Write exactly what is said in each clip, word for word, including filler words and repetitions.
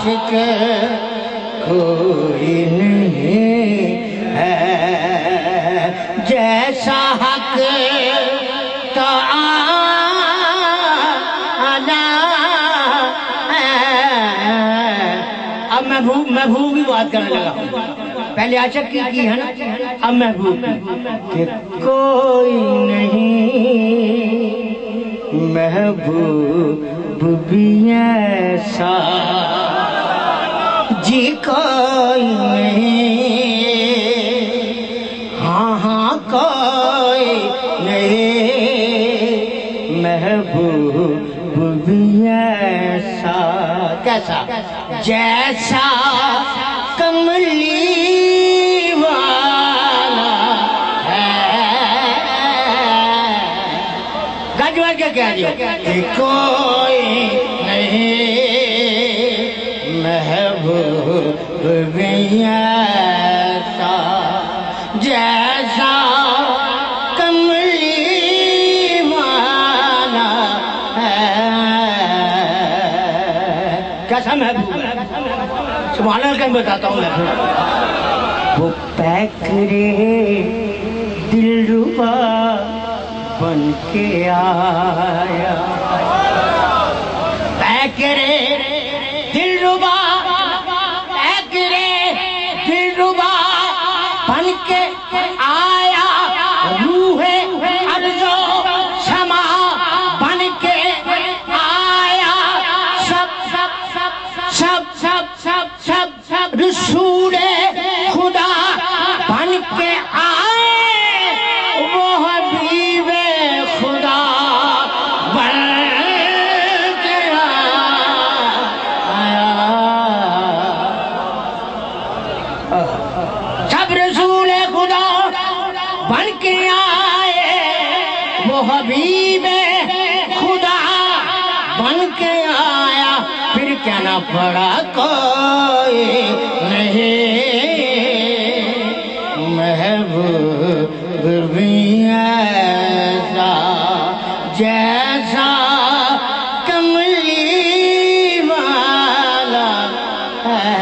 عاشق کوئی نہیں ہے جیسا حق تعالی ہے۔ اب محبوب محبوب کی بات کرنے لگا، پہلے عاشق کی کی ہے نا، اب محبوب کہ کوئی نہیں محبوب بھی ایسا جی کوئی نہیں، ہاں ہاں کوئی نہیں محبوب بھی ایسا کیسا جیسا کملی والا ہے۔ گجوہ کیا کہہ دیا کہ کوئی نہیں محبوب بھی ایسا جیسا کملی والا ہے۔ کیسا محبوب ہے؟ سبحان اللہ کہیں بتاتا ہوں میں وہ پیکرے دلربا بن کے آیا، پیکرے دلربا پیکرے دلربا بن کے آیا، روح ارض و سما بن کے آیا، سب سب سب سب سب سب سب سب رسول خدا بن کے آئے، وہ حبیب خدا بن کے آیا۔ سب رسول خدا بن کے آئے، وہ حبیب خدا بن کے آیا، پھر کہنا پڑا کوئی نہیں محبوب بھی ایسا جیسا کملی والا ہے۔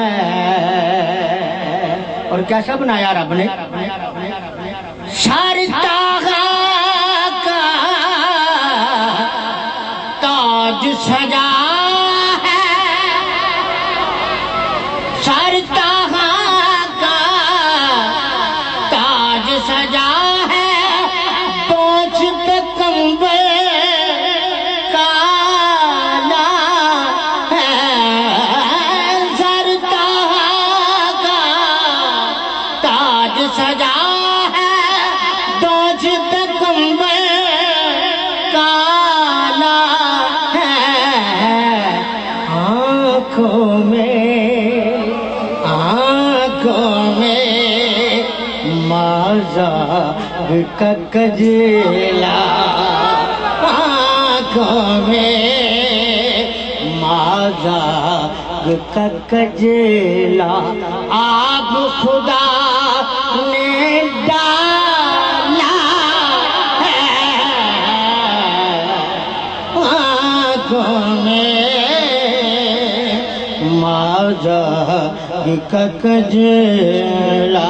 اور کیسا بنایا رب نے؟ سرتاغا کا تاج سجا ہے، سرتاغا کا تاج سجا ہے، پونچھ پہ کمبل کالا ہے، سرتاغا کا تاج سجا ہے، پونچھ پہ کمبل کالا ہے، آنکھوں میں آنکھوں میں مازاغ کا کجلا، آنکھوں میں مازاغ کا کجلا، آپ خدا نے ڈالا ہے، آنکھوں میں مازاغ کا کجلا۔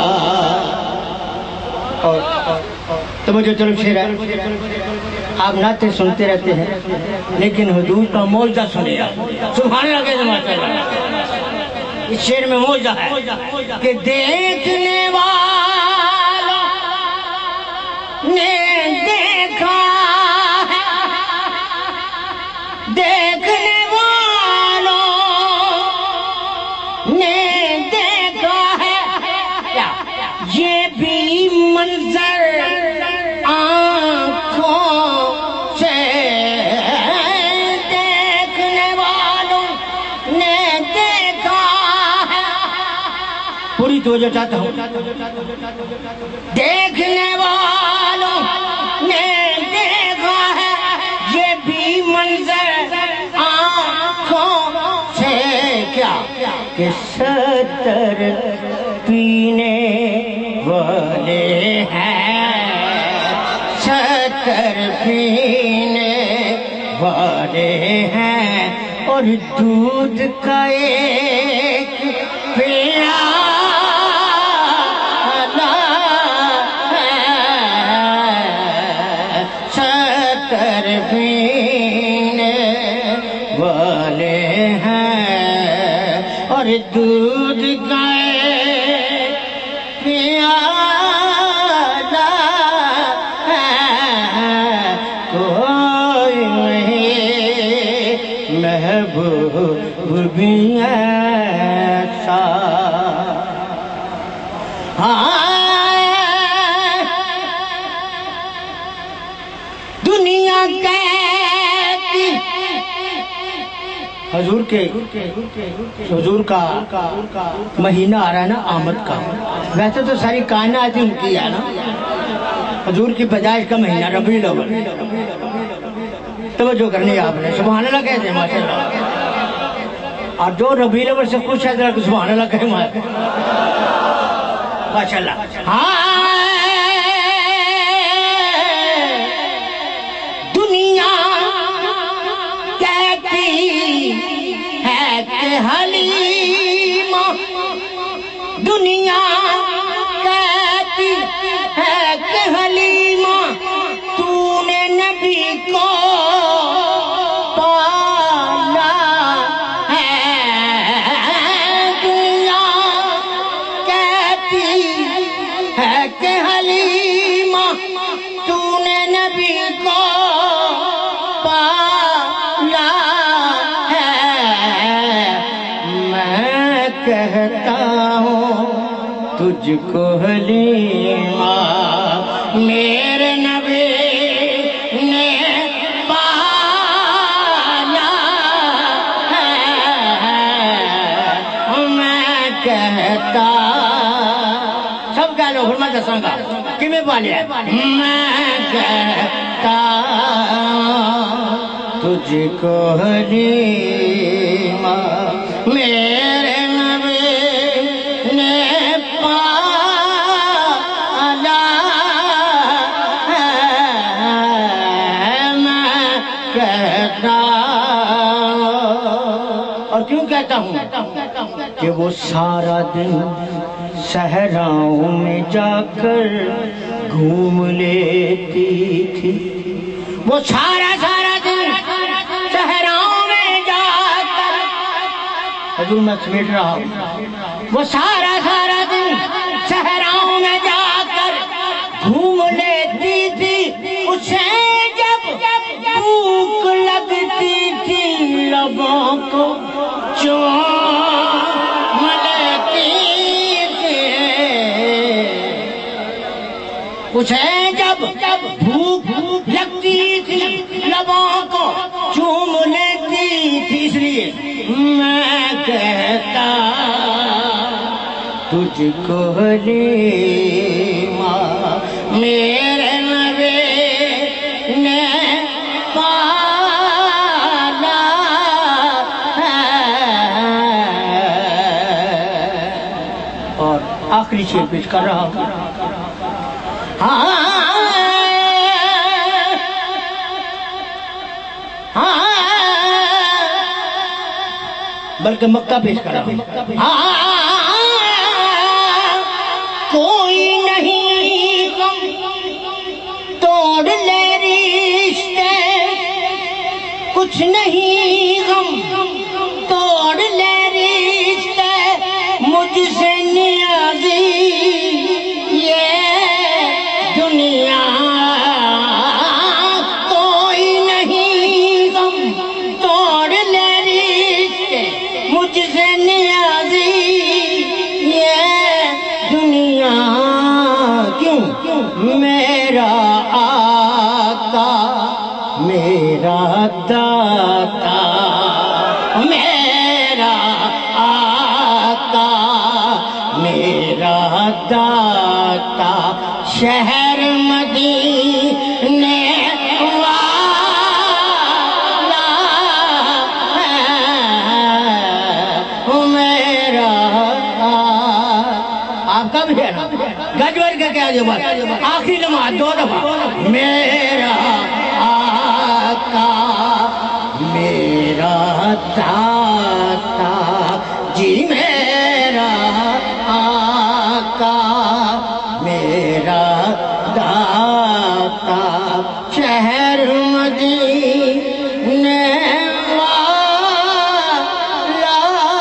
اور توجہ چلو شعر ہے، آپ نعتیں سنتے رہتے ہیں لیکن حضور کا معجزہ سنیں آپ۔ سبحان اللہ کے زمانے میں اس شعر میں معجزہ ہے کہ دیکھنے والوں نے دیکھا ہے، دیکھنے والوں نے دیکھا ہے، یہ بھی منظر آنکھوں سے دیکھنے والوں نے دیکھا ہے۔ پوری توجہ چاہتا ہوں، دیکھنے والوں نے دیکھا ہے، یہ بھی منظر آنکھوں سے کیا کہ ستر پینے والے ہیں، ستر پینے والے ہیں، اور دودھ کا ایک پیالہ ہے، ستر پینے والے ہیں، اور دودھ کا ایک پیالہ ہے، کوئی نہیں محبوب بھی ایسا۔ دنیا کہتی حضور کے حضور کا مہینہ آ رہا ہے نا آمد کا، ویسے تو ساری کائنات ہی ان کی ہے نا، حضور کی پیدائش کا مہینہ ربیع الاول، توجہ کرنی ہے آپ نے، سبحان اللہ کہتے ہیں ماشاء اللہ، اور جو ربیع الاول سے خوش ہے ذرا سبحان اللہ کہیں ماشاء اللہ۔ دنیا کہتی ہے کہ حلیمہ، دنیا کہتی ہے کہ حلیمہ تو نے نبی کو پالا ہے، دنیا کہتی ہے کہ حلیمہ تو نے نبی کو پالا ہے، میں کہتا ہوں تجھ کو حلیمہ میرے نبی نے پالا ہے، میں کہتا سب کہہ لو پھر میں دسوں گا کہ میں پالیا، میں کہتا تجھ کو حلیمہ میرے نبی نے پالا ہے، میں کہتا اور کیوں کہتا ہوں کہ وہ سارا دن صحراؤں میں جا کر گھوم لیتی تھی، وہ سارا سارا دن صحراؤں میں جا کر، حضور میں سمیٹ رہا ہوں، وہ سارا سارا دن صحراؤں میں جا کر گھوم لیتی تھی، اسے جب بھوک لگتی تھی لبوں کو چوم لیتی تھی، اسے جب بھوک لگتی تھی لبوں کو چوم لیتی تھی، اس لیے میں کہتا تجھ کو حلیمہ میرے نبی نے پالا ہے، اور آخری شعر پیش کر رہا ہوں، ہاں بلکہ مکہ پیش کر رہا ہوں، کوئی نہیں غم توڑ لے رشتے، کچھ نہیں غم توڑ لے رشتے، مجھ سے نیازی یہ دنیا، کوئی نہیں غم توڑ لے رشتے، مجھ سے نیازی یہ دنیا، کیوں میرا آقا میرا داتا، میرا آقا میرا داتا، شہر مدینے والا ہے، میرا آپ کا بھی ہے نا گجور کا کیا جواب، آخری نماز دو دفعہ، میرا آقا میرا داتا جی میرا آقا میرا داتا شہر مدینے والا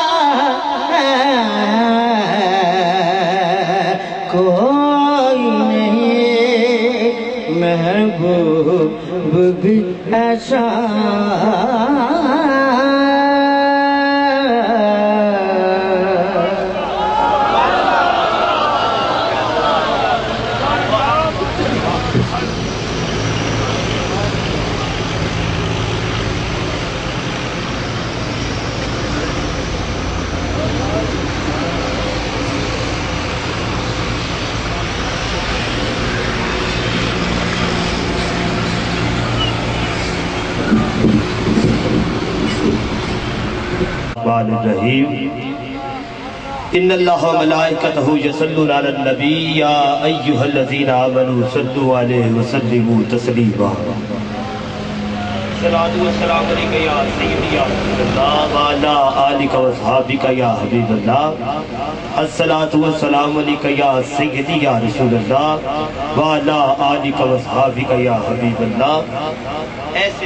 کوئی نہیں محبوب بھی ایسا الرحمن الرحیم ان اللہ و ملائکتہ یصلون علی النبی یا ایہا الذین آمنوا صلوا علیہ وسلموا تسلیما صلاۃ و سلام علیک یا سیدی یا رسول اللہ وعلی آلک و اصحابک یا حبیب اللہ الصلاۃ و سلام علیک یا سیدی یا رسول اللہ وعلی آلک و اصحابک یا حبیب اللہ. ایسے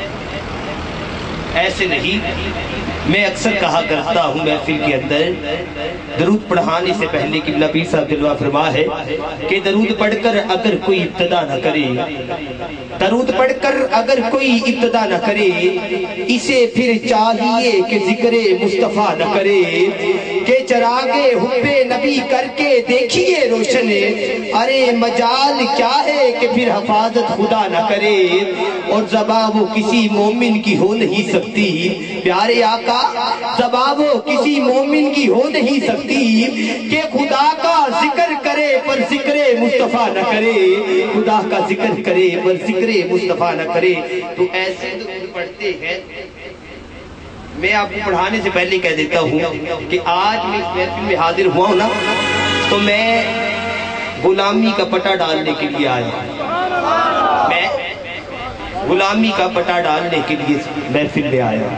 ایسے نہیں، میں اکثر کہا کرتا ہوں محفل کے اندر درود پڑھانے سے پہلے کہ نبی صاحب جلوہ فرما ہے کہ درود پڑھ کر اگر کوئی ابتدا نہ کرے درود پڑھ کر اگر کوئی ابتدا نہ کرے اسے پھر چاہیے کہ ذکر مصطفیٰ نہ کرے کہ چراغ حب نبی کر کے دیکھیے روشن ارے مجال کیا ہے کہ پھر حفاظت خدا نہ کرے اور زبان وہ کسی مومن کی ہو نہیں سکتی پیارے آقا زبان وہ کسی مومن کی ہو نہیں سکتی کہ خدا کا ذکر کرے پر ذکر مصطفیٰ نہ کرے خدا کا ذکر کرے پر ذکر مصطفیٰ نہ کرے. تو ایسے درود پڑھتے ہیں. میں آپ کو پڑھانے سے پہلے کہہ دیتا ہوں کہ آج میں اس محفل میں حاضر ہوا ہوں نا تو میں غلامی کا پٹا ڈالنے کے لیے آیا میں غلامی کا پٹا ڈالنے کے لیے محفل میں آیا.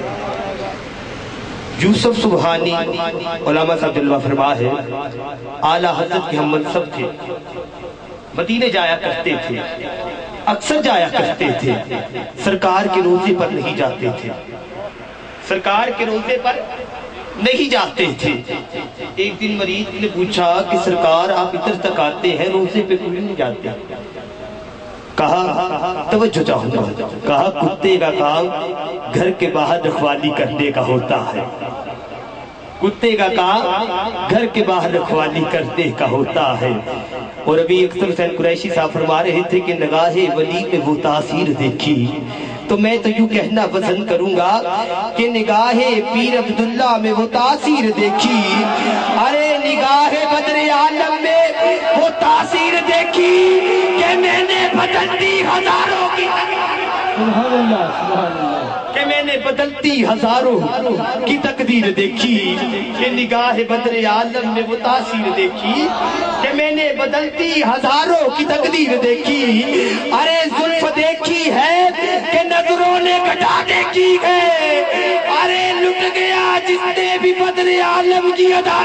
یوسف سبحانی علامہ صاحب جلوہ فرما ہے اعلیٰ حضرت کے ہم منصب تھے، مدینے جایا کرتے تھے، اکثر جایا کرتے تھے، سرکار کے روزے پر نہیں جاتے تھے سرکار کے روزے پر نہیں جاتے تھے. ایک دن مریض نے پوچھا کہ سرکار آپ ادھر تک آتے ہیں روزے پہ کوئی نہیں جاتے. کہا توجہ چاہوں گا کہا کتے کا کام گھر کے باہر رکھوالی کرنے کا ہوتا ہے کتے کا کام گھر کے باہر رکھوالی کرنے کا ہوتا ہے. اور ابھی اختر حسین قریشی صاحب فرما رہے تھے کہ نگاہ ولی میں وہ تاثیر دیکھی تو میں تو یوں کہنا پسند کروں گا کہ نگاہ پیر عبداللہ میں وہ تاثیر دیکھی ارے نگاہ بدر عالم میں وہ تاثیر دیکھی کہ میں نے بدلتی ہزاروں کی سبحان اللہ سبحان اللہ کہ میں نے بدلتی ہزاروں کی تقدیر دیکھی کہ نگاہ بدر عالم میں وہ تاثیر دیکھی کہ میں نے بدلتی ہزاروں کی تقدیر دیکھی. ارے زلف دیکھی ہے کہ نظروں نے گھٹا دیکھی ہے ارے لٹ گیا جس نے بھی بدر عالم کی ادا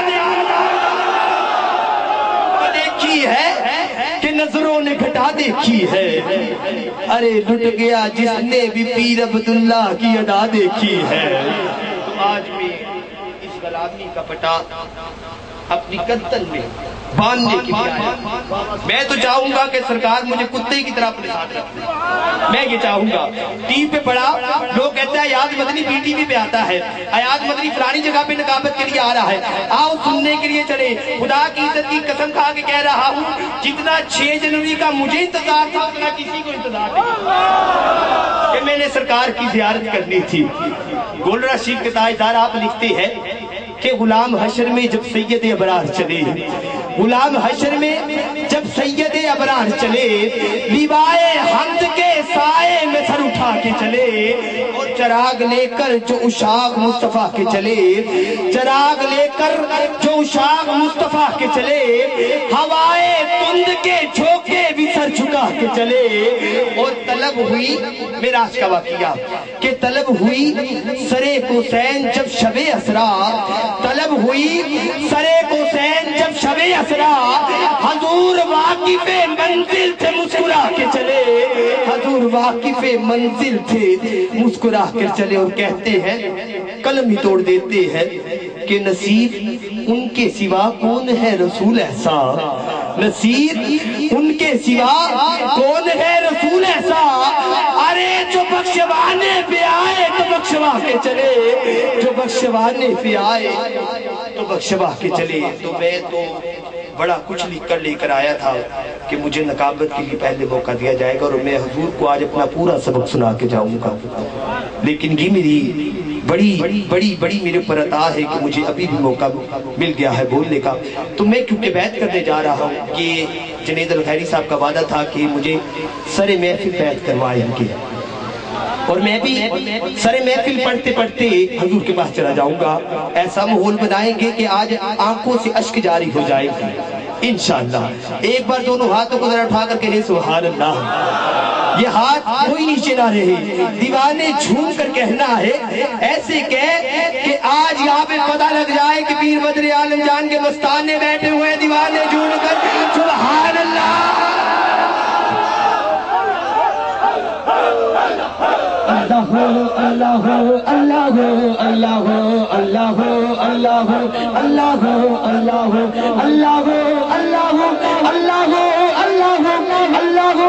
دیکھی ہے کہ نظروں نے گھٹا دیکھی ہے ارے لٹ گیا جس نے بھی پیر عبداللہ کی ادا دیکھی ہے. تو آج میں اس غلامی کا پٹا اپنی گردن میں باندھنے کے لیے آیا. میں تو چاہوں گا کہ سرکار مجھے کتے کی طرح اپنے ساتھ رکھتے. میں یہ چاہوں گا ٹی وی پہ پڑھا لوگ کہتے ہیں ایاز مدنی بی ٹی وی پہ آتا ہے ایاز مدنی فلانی جگہ پہ نقابت کے لیے آ رہا ہے آؤ سننے کے لیے چلے. خدا کی عزت کی قسم کھا کے کہہ رہا ہوں جتنا چھ جنوری کا مجھے انتظار تھا اتنا کسی کو انتظار نہیں کہ میں نے سرکار کی زیارت کرنی تھی. گولڑا شریف کے تاجدار آپ لکھتے ہیں کہ غلام حشر میں جب سید ابرار چلے غلام حشر میں جب سید ابرار چلے لیوائے حمد کے سائے میں سر اٹھا کے چلے اور چراغ لے کر جو اشاق مصطفیٰ کے چلے چراغ لے کر جو اشاق مصطفیٰ کے چلے ہوائے تند کے جھونکے بھی سر جھکا کے چلے اور طلب ہوئی معراج کا واقعہ کہ طلب ہوئی سرے حسین جب شب اسرا طلب ہوئی سرے حسین جب شب اسرا حضور واقف منزل تھے مسکرا کے چلے حضور واقف منزل تھے مسکرا کر چلے اور کہتے ہیں قلم ہی توڑ دیتے ہیں کہ نصیب ان کے سوا کون ہے رسول ایسا نصیب ان کے سوا کون ہے رسول ایسا ارے جو بخشوانے پہ آئے تو بخشوا کے چلے جو بخشوانے پہ آئے تو بخشوا کے چلے تو میں تو بڑا کچھ لکھ کر لے کر آیا تھا کہ مجھے نقابت کے لیے پہلے موقع دیا جائے گا اور میں حضور کو آج اپنا پورا سبق سنا کے جاؤں گا لیکن یہ میری بڑی بڑی بڑی میرے اوپر عطا ہے کہ مجھے ابھی بھی موقع مل گیا ہے بولنے کا تو میں کیونکہ بیعت کرنے جا رہا ہوں کہ جنید الخیری صاحب کا وعدہ تھا کہ مجھے سر محفل بیعت کروائیں گے اور میں بھی سر محفل پڑھتے پڑھتے حضور کے پاس چلا جاؤں گا ایسا ماحول بنائیں گے کہ آج آنکھوں سے اشک جاری ہو جائے گی انشاءاللہ ایک بار دونوں ہاتھوں کو ذرا اٹھا کر کہیں سبحان اللہ یہ ہاتھ کوئی نیچے نہ رہے دیوانے جھوم کر کہنا ہے ایسے کہہ کہ آج یہاں پہ پتہ لگ جائے کہ پیر بدر عالم جان کے مستانے بیٹھے ہوئے دیوانے جھوم کر سبحان اللہ اللہ اللہ اللہ اللہ اللہ اللہ اللہ اللہ اللہ اللہ اللہ اللہ اللہ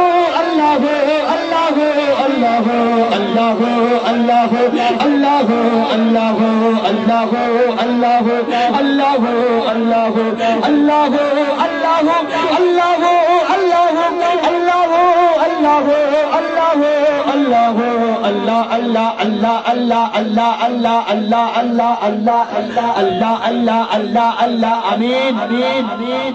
آمین آمین آمین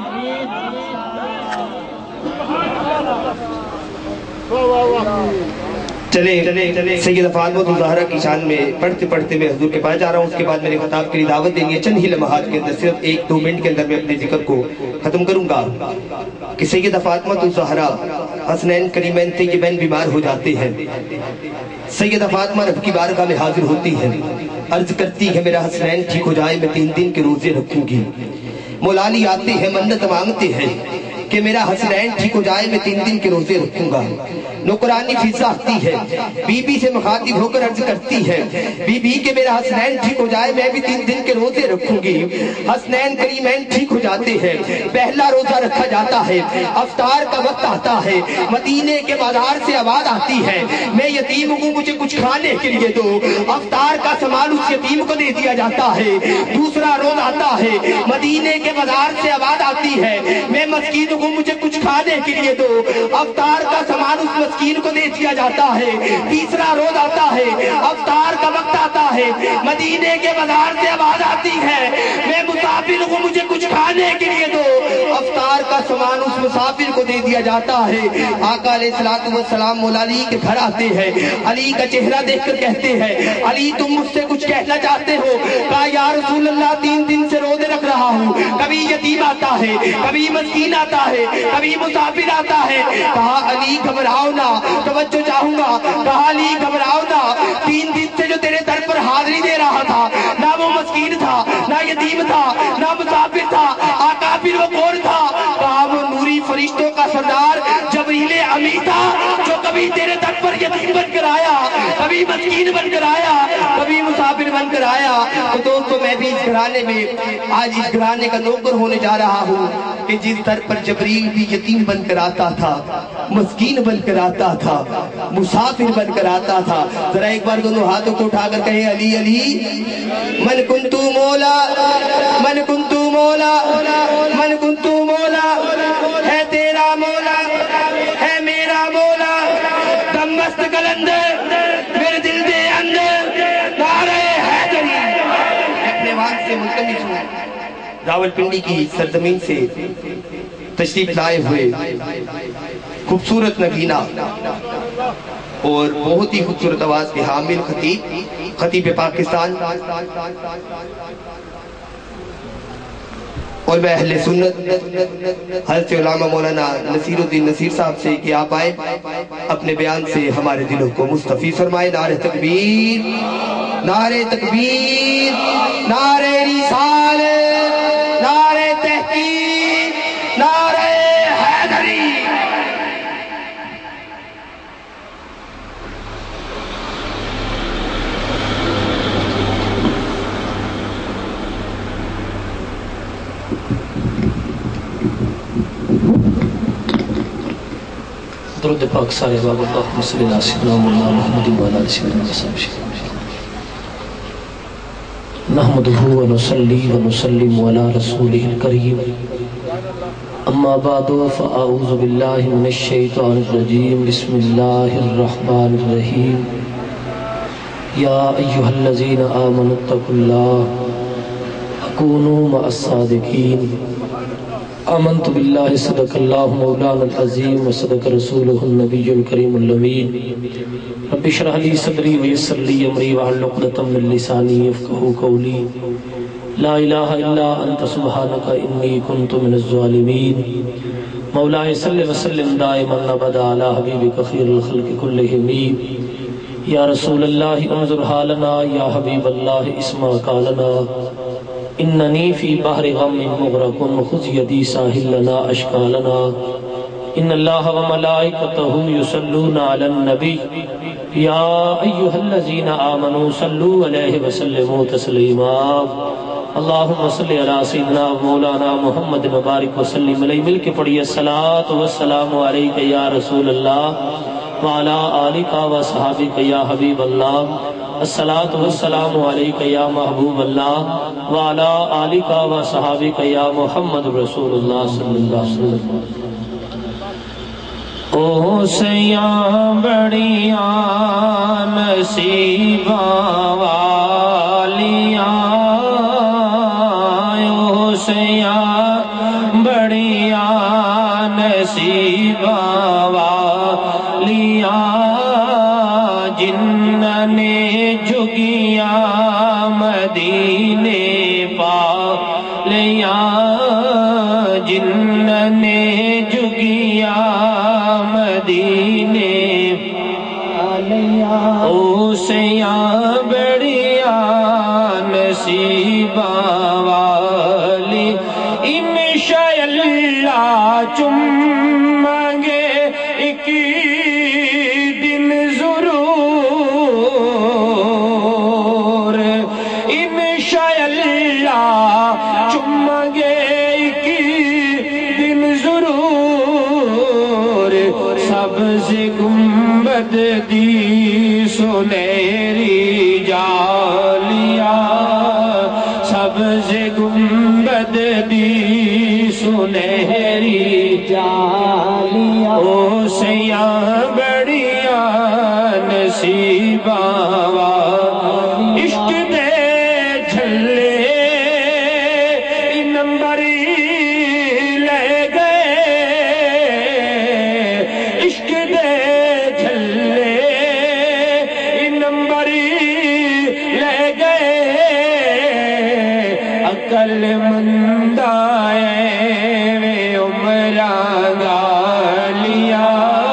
چلے سیدہ فاطمہ الزہرا کی شان میں پڑھتے پڑھتے میں حضور کے پاس جا رہا ہوں اس کے بعد میرے خطاب کے لیے دعوت دیں گے چند ہی لمحات کے اندر صرف ایک دو منٹ کے اندر میں اپنے ذکر کو ختم کروں گا کہ سیدہ فاطمہ الزہرا حسنین کریمین طیبین بیمار ہو جاتے ہیں سیدہ فاطمہ رب کی بارگاہ میں حاضر ہوتی ہے عرض کرتی ہے میرا حسنین ٹھیک ہو جائے میں تین دن کے روزے رکھوں گی مولا علی آتے ہیں منت مانگتے ہیں کہ میرا حسنین ٹھیک ہو جائے میں تین دن کے روزے رکھوں گا نوکرانی فضا آتی ہے بی بی سے مخاطب ہو کر عرض کرتی ہے بی بی کہ میرا حسنین ٹھیک ہو جائے میں بھی تین دن کے روزے رکھوں گی حسنین کریمین ٹھیک ہو جاتے ہیں پہلا روزہ رکھا جاتا ہے افطار کا وقت آتا ہے مدینے کے بازار سے آواز آتی ہے میں یتیم ہوں مجھے کچھ کھانے کے لیے دو افطار کا سامان اس یتیم کو دے دیا جاتا ہے دوسرا روز آتا ہے مدینے کے بازار سے آواز آتی ہے میں مسکین ہوں مجھے کچھ کھانے کے لیے دو افطار کا سامان اس مسکین کو دے دیا جاتا ہے تیسرا روز آتا ہے افطار کا وقت آتا ہے مدینے کے بازار سے آواز آتی ہے میں مسافر ہوں مجھے کچھ کھانے کے لیے دو افطار کا سامان اس مسافر کو دے دیا جاتا ہے آقا علیہ الصلوۃ والسلام مولا علی کے گھر آتے ہیں علی کا چہرہ دیکھ کر کہتے ہیں علی تم مجھ سے کچھ کہنا چاہتے ہو کہا یا رسول اللہ تین دن سے روزے رکھ رہا ہوں کبھی یتیم آتا ہے کبھی مسکین آتا ہے کبھی مسافر آتا ہے کہا علی گھبراؤ نہ توجہ چاہوں گا کہا علی گھبراؤ نہ تین دن سے جو تیرے در پر حاضری دے رہا تھا نہ وہ مسکین تھا نہ یتیم تھا نہ مسافر تھا آقا پھر وہ کون تھا کہا وہ نوری فرشتوں کا سردار جبریل امی تھا جو کبھی تیرے در پر یتیم بن کر آیا کبھی مسکین بن کر آیا کبھی مسافر بن کر آیا تو دوستو میں بھی اس گھرانے میں آج اس گھرانے کا نوکر ہونے جا رہا ہوں کہ جس در پر جبریل بھی یتیم بن کر آتا تھا مسکین بن کر آتا تھا مسافر بن کر آتا تھا ذرا ایک بار دونوں ہاتھوں کو اٹھا کر کہیں علی علی من کنتو مولا من کنتو مولا من کنتو مولا ہے تیرا مولا ہے میرا مولا دم مست کلندر میرے دل دے اندر نعرہ حیدری اپنے وقت سے ملتمس ہوں راولپنڈی کی سرزمین سے تشریف لائے ہوئے خوبصورت نگینہ اور بہت ہی خوبصورت آواز کے حامل خطیب خطیب پاکستان اور میں اہل سنت حضرت علامہ مولانا نصیر الدین نصیر صاحب سے کہ آپ آئے اپنے بیان سے ہمارے دلوں کو مستفیض فرمائے۔ نعرہ تکبیر، نعرہ تکبیر، نعرہ رسالت، نعرہ تحقیق، نعرہ حیدری۔ درود پاک سارے باب اللہ صلی اللہ علیہ وسلم محمد وعلی آلہ سیدنا وسلم۔ نحمدہ ونصلی ونسلم علی رسولہ الکریم، اما بعد فاعوذ باللہ من الشیطان الرجیم، بسم اللہ الرحمن الرحیم۔ یا ایہا الذین آمنوا اتقوا اللہ وکونوا مع الصادقین۔ آمنت باللہ صدق اللہ مولانا العظیم وصدق رسولہ النبی الکریم الامین۔ رب اشرح لی صدری ویسر لی امری واحلل عقدۃ من لسانی یفقہوا قولی۔ لا الہ الا انت سبحانک انی کنت من الظالمین۔ مولاي صلی وسلم دائما ابدا علی حبیبک خیر الخلق کلہم۔ یا رسول اللہ انظر حالنا، یا حبیب اللہ اسمع قالنا، اننی فی بحر غم مغرق خذ یدی ساحل لنا اشکالنا۔ ان اللہ وملائکتہ یصلون علی النبی یا ایہا الذین آمنوا صلوا علیہ وسلموا تسلیما۔ اللہم صلی علی سیدنا مولانا محمد مبارک وسلم علیہ۔ مل کے پڑھیے الصلاۃ والسلام علیک یا رسول اللہ وعلی آلک وصحابک یا حبیب اللہ۔ الصلاة والسلام علیک یا محبوب اللہ وعلی آلک وصحابک یا محمد رسول اللہ صلی اللہ علیہ وسلم۔ او سیاں بڑیاں نصیباں والیاں، او سیاں بڑیاں نصیباں والیاں، جنہاں نے جھگیاں مدینے پا لیاں، جنہاں نے جھگیاں مدینے پا لیاں، او سیاں بڑیاں نصیباں والی، انشاء اللہ چمیں گے ایک دن سبز گنبد دی سنہری جالیاں، سبز گنبد دی سنہری جالیاں، او سیاں بڑیاں نصیباں والی، عشق دے جھلے نمبری لے گئے، عشق دے جھلے نمبری لے گئے، عقل مند آئے وے عمراں گالیاں،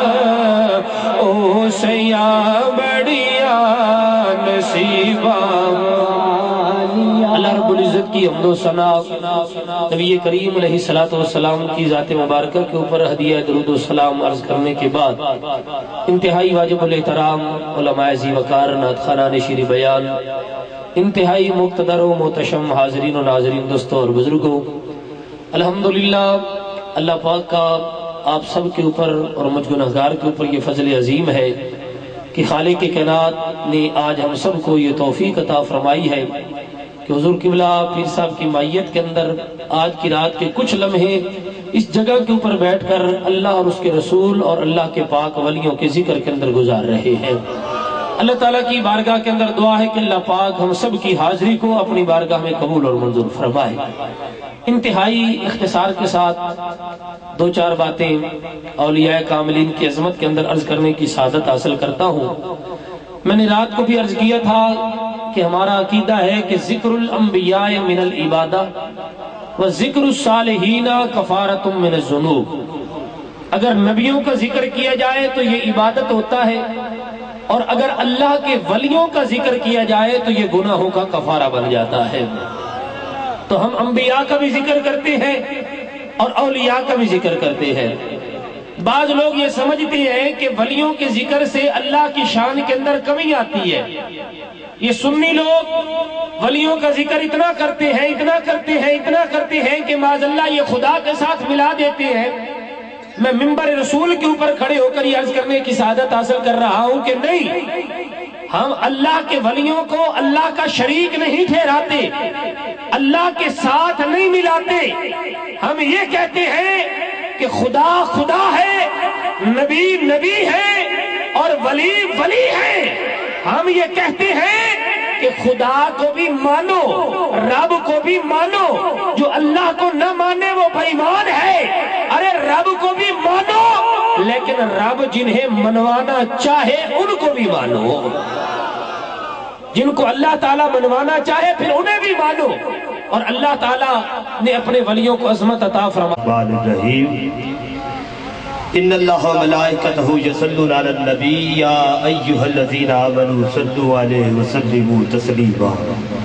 او سیاں بڑیاں نصیباں۔ اللہ رب العزت کی حمد و ثنا نبی کریم علیہ الصلوۃ والسلام کی ذات مبارکہ کے اوپر ہدیہ درود و سلام عرض کرنے کے بعد انتہائی واجب الاحترام علماء ذی وقار نعت خوانان شیر بیان، انتہائی مقتدر و محتشم حاضرین و ناظرین دوستوں اور بزرگوں، الحمدللہ اللہ پاک کا آپ سب کے اوپر اور مجھ گنہگار کے اوپر یہ فضل عظیم ہے کہ خالق کائنات نے آج ہم سب کو یہ توفیق عطا فرمائی ہے کہ حضور قبلہ پیر صاحب کی مائیت کے اندر آج کی رات کے کچھ لمحے اس جگہ کے اوپر بیٹھ کر اللہ اور اس کے رسول اور اللہ کے پاک ولیوں کے ذکر کے اندر گزار رہے ہیں۔ اللہ تعالیٰ کی بارگاہ کے اندر دعا ہے کہ اللہ پاک ہم سب کی حاضری کو اپنی بارگاہ میں قبول اور منظور فرمائے۔ انتہائی اختصار کے ساتھ دو چار باتیں اولیاء کاملین کی عظمت کے اندر عرض کرنے کی سعادت حاصل کرتا ہوں۔ میں نے رات کو بھی عرض کیا تھا کہ ہمارا عقیدہ ہے کہ ذکر الانبیاء من العبادہ و ذکر الصالحین کفارۃ من الذنوب، اگر نبیوں کا ذکر کیا جائے تو یہ عبادت ہوتا ہے، اور اگر اللہ کے ولیوں کا ذکر کیا جائے تو یہ گناہوں کا کفارہ بن جاتا ہے۔ تو ہم انبیاء کا بھی ذکر کرتے ہیں اور اولیاء کا بھی ذکر کرتے ہیں۔ بعض لوگ یہ سمجھتے ہیں کہ ولیوں کے ذکر سے اللہ کی شان کے اندر کمی آتی ہے۔ یہ سنی لوگ ولیوں کا ذکر اتنا کرتے ہیں اتنا کرتے ہیں اتنا کرتے ہیں کہ معاذ اللہ یہ خدا کے ساتھ ملا دیتے ہیں۔ میں منبر رسول کے اوپر کھڑے ہو کر یہ عرض کرنے کی سعادت حاصل کر رہا ہوں کہ نہیں، ہم اللہ کے ولیوں کو اللہ کا شریک نہیں ٹھہراتے، اللہ کے ساتھ نہیں ملاتے۔ ہم یہ کہتے ہیں کہ خدا خدا ہے، نبی نبی ہے اور ولی ولی ہے۔ ہم یہ کہتے ہیں کہ خدا کو بھی مانو، رب کو بھی مانو، جو اللہ کو نہ مانے وہ بے ایمان ہے۔ ارے رب کو بھی مانو، لیکن رب جنہیں منوانا چاہے ان کو بھی مانو، جن کو اللہ تعالیٰ منوانا چاہے پھر انہیں بھی مانو۔ اور اللہ تعالیٰ نے اپنے ولیوں کو عظمت عطا فرمائی۔ ان اللہ و ملائکتہ یصلون علی النبی یا ایہا الذین آمنوا صلوا علیہ وسلموا تسلیما۔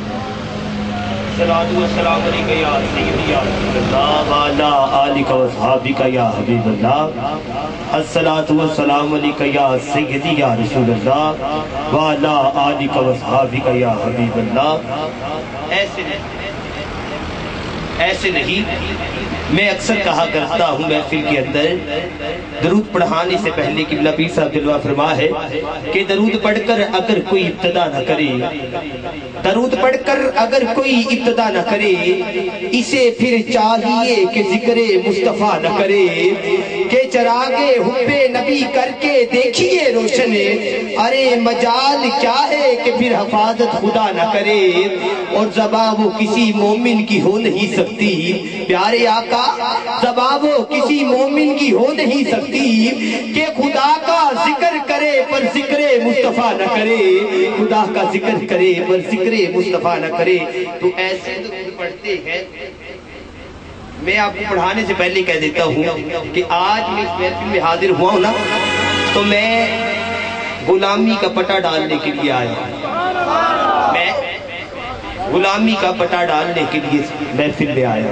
صلاۃ و سلام علیک یا سیدی یا رسول اللہ وعلی آلک و اصحابک یا حبیب اللہ۔ الصلاۃ و سلام علیک یا سیدی یا رسول اللہ وعلی آلک و اصحابک یا حبیب اللہ۔ ایسے نہیں ایسے نہیں میں اکثر کہا کرتا ہوں محفل کے اندر درود پڑھانے سے پہلے کہ نبی صاحب جلوہ فرما ہے کہ درود پڑھ کر اگر کوئی ابتدا نہ کرے درود پڑھ کر اگر کوئی ابتدا نہ کرے اسے پھر چاہیے کہ ذکر مصطفیٰ نہ کرے، کہ چراغ حب نبی کر کے دیکھیے روشن، ارے مجال کیا ہے کہ پھر حفاظت خدا نہ کرے۔ اور زبان وہ کسی مومن کی ہو نہیں سکتی، پیارے آقا زبان وہ کسی مومن کی ہو نہیں سکتی کہ خدا کا ذکر کرے پر ذکر مصطفیٰ نہ کرے، خدا کا ذکر کرے پر ذکر مصطفیٰ نہ کرے۔ تو ایسے درود پڑھتے ہیں۔ میں آپ کو پڑھانے سے پہلے کہہ دیتا ہوں کہ آج میں اس محفل میں حاضر ہوا ہوں نا تو میں غلامی کا پٹا ڈالنے کے لیے آیا، میں غلامی کا پٹا ڈالنے کے لیے محفل میں آیا۔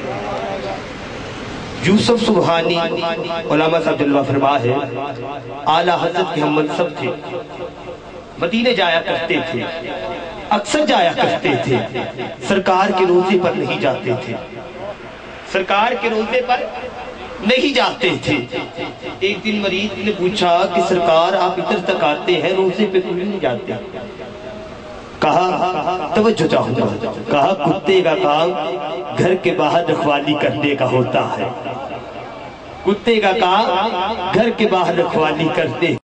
یوسف سبحانی علامہ صاحب جلوہ فرما ہے، اعلیٰ حضرت کے ہم منصب تھے، مدینے جایا کرتے تھے، اکثر جایا کرتے تھے، سرکار کے روزے پر نہیں جاتے تھے، سرکار کے روزے پر نہیں جاتے تھے۔ ایک دن مریض نے پوچھا کہ سرکار آپ ادھر تک آتے ہیں روزے پہ کیوں نہیں جاتے؟ کہا توجہ چاہوں گا، کہا کتے کا کام گھر کے باہر رکھوالی کرنے کا ہوتا ہے، کتے کا کام گھر کے باہر رکھوالی کرتے